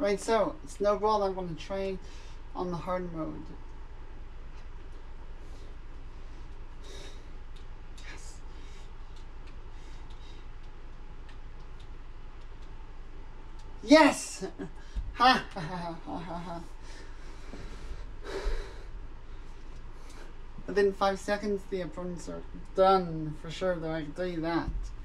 Right, so it's no Brawl. I'm going to try on the hard mode. Yes! Ha ha ha ha ha ha. Within 5 seconds, the opponents are done for sure, though I can tell you that.